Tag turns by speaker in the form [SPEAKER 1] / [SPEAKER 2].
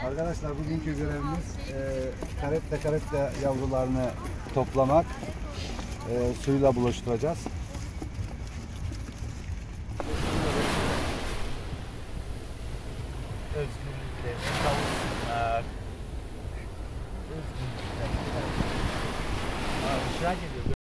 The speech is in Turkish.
[SPEAKER 1] Arkadaşlar bugünkü görevimiz karette yavrularını toplamak, suyla buluşturacağız.